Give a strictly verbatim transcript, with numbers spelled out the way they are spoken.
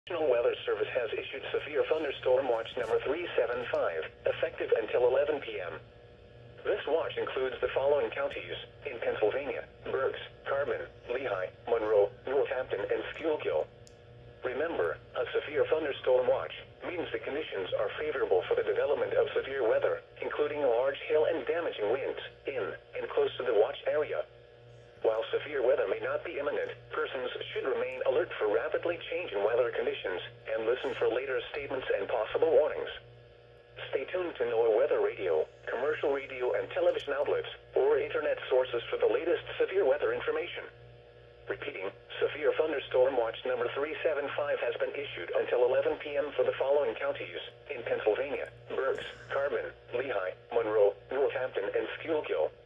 National Weather Service has issued severe thunderstorm watch number three seven five, effective until eleven p m This watch includes the following counties in Pennsylvania: Berks, Carbon, Lehigh, Monroe, Northampton, and Schuylkill. Remember, a severe thunderstorm watch means the conditions are favorable for the development of severe weather, including large hail and damaging winds in and close to the watch area. While severe weather may not be imminent, persons should remain alert for rapidly changing weather conditions and listen for later statements and possible warnings. Stay tuned to NOAA Weather Radio, commercial radio and television outlets, or internet sources for the latest severe weather information. Repeating, severe thunderstorm watch number three seven five has been issued until eleven p m for the following counties in Pennsylvania: Berks, Carbon, Lehigh, Monroe, Northampton, and Schuylkill.